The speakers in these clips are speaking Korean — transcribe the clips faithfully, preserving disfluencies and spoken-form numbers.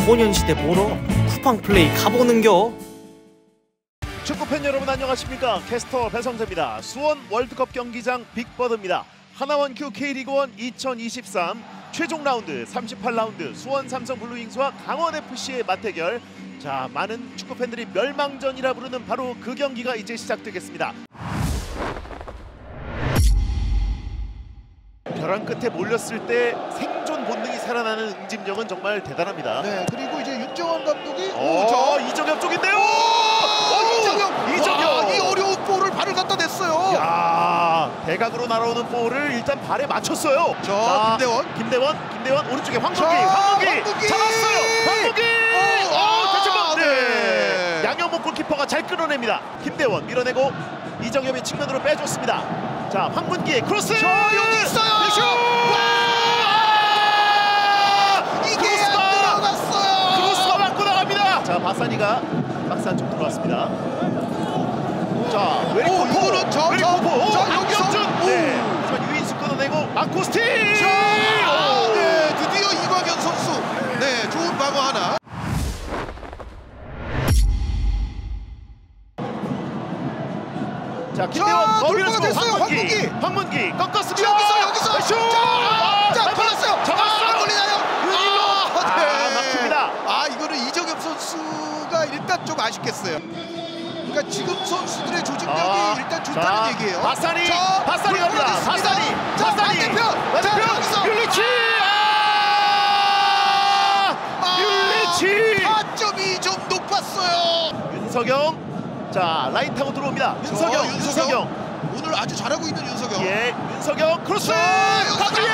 소년시대 보러 쿠팡 플레이 가보는겨. 축구팬 여러분 안녕하십니까. 캐스터 배성재입니다. 수원 월드컵 경기장 빅버드입니다. 하나원큐 K리그원 이천이십삼 최종 라운드 삼십팔 라운드 수원 삼성 블루윙스와 강원에프씨의 맞대결. 자, 많은 축구팬들이 멸망전이라 부르는 바로 그 경기가 이제 시작되겠습니다. 벼랑 끝에 몰렸을 때 생존 본능이 살아나는 응집력은 정말 대단합니다. 네, 그리고 이제 윤정원 감독이 어, 오, 저 이정엽 쪽인데요. 오, 이정엽, 이정엽. 와, 이 어려운 볼을 발을 갖다 냈어요. 야, 대각으로 날아오는 볼을 일단 발에 맞췄어요. 저 자, 김대원, 김대원, 김대원 오른쪽에 황문기, 자, 황문기, 황문기. 잡았어요. 황문기. 오, 어, 아, 다시 한번. 네. 네. 양현목 골키퍼가 잘 끌어냅니다. 김대원 밀어내고 이정엽이 측면으로 빼줬습니다. 자, 황문기의 크로스. 저 여기 있어요. 슛! 와! 이게 크로스가! 안 들어갔어요. 크로스가 맞고 나갑니다. 자, 바사니가 박스 안쪽 들어왔습니다. 자, 웨리코포. 오, 이거는 저, 웨리코포. 저, 저 여기서. 안경준. 네. 오. 하지만 유인수 끊어내고 마코스티. 자, 네, 드디어 이광현 선수. 네, 좋은 방어 하나. 자, 김대원 넘기면서 됐어요. 황문기. 황문기. 황문기 꺾었습니다. 여기서 여기서. 슛! 자, 자, 아, 걸렸어요. 잡았어요. 안 걸리나요? 아, 아, 네. 아, 막힙니다. 아, 이거는 이정엽 선수가 일단 좀 아쉽겠어요. 그러니까 지금 선수들의 조직력이 아, 일단 좋다는 자, 얘기예요. 바사니, 자, 바사니 갑니다. 불러냈습니다. 바사니, 자, 바사니. 반대편. 자, 여기서. 율리치. 아! 율리치. 사 점 이 점 높았어요. 윤석영. 자, 라인 타고 들어옵니다. 윤석영, 저, 윤석영. 오늘 아주 잘하고 있는 윤석영. 예, 윤석영 크로스. 가지예요.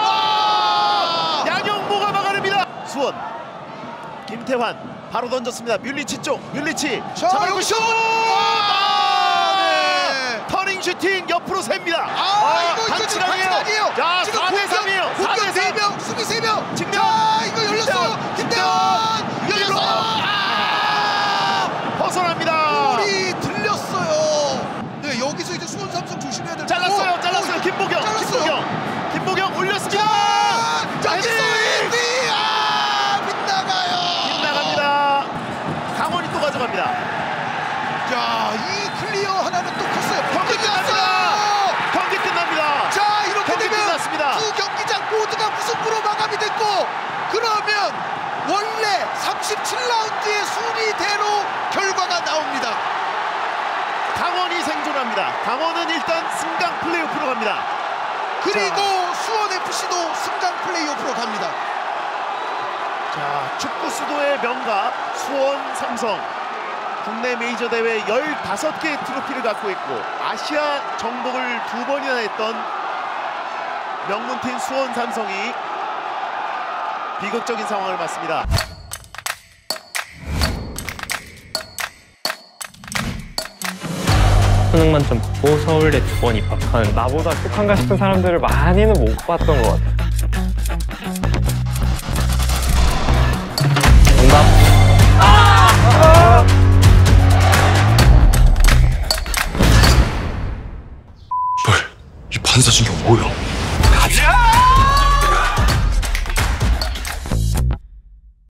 양영모가 막아냅니다. 수원. 김태환 바로 던졌습니다. 뮬리치 쪽. 뮬리치. 자, 잡아내고 여기 슛. 아, 네. 터닝 슈팅 옆으로 셉니다. 아, 이거 이거 지금 반칙 아니에요. 자, 지금 사 대 공격, 삼이에요. 사 공격 대 네 삼. 명, 수비 세 명. 측면. 자, 이거 열렸어요. 김대원 열렸어요. 아! 벗어납니다. 볼이 들렸어요. 네, 여기서 이제 수원 삼성 조심해야 될. 잘랐어요. 오, 잘랐어요. 오, 김보경. 잘랐어요. 김보경. 김보경 올렸습니다. 자, 여기서 헤딩! 헤딩. 아, 빗나가요. 빗나갑니다. 강원이 또 가져갑니다. 자, 이 클리어 하나는 또 컸어요. 경기 끝났어요. 경기 끝납니다. 자, 이렇게 경기 되면 끝났습니다. 두 경기장 모두가 무승부로 마감이 됐고, 그러면 원래 삼십칠 라운드의 순위대로 결과가 나옵니다. 강원이 생존합니다. 강원은 일단 승강 플레이오프로 갑니다. 그리고 자. 수원에프씨도 승강 플레이오프로 갑니다. 자, 축구 수도의 명가 수원 삼성. 국내 메이저 대회 열다섯 개의 트로피를 갖고 있고 아시아 정복을 두 번이나 했던 명문팀 수원 삼성이 비극적인 상황을 맞습니다. 수능 만점 받고 서울대 두 번 입학한 나보다 똑한가 싶은 사람들을 많이는 못 봤던 것 같아요. 정답. 아! 뭘, 이 반사신경 뭐야?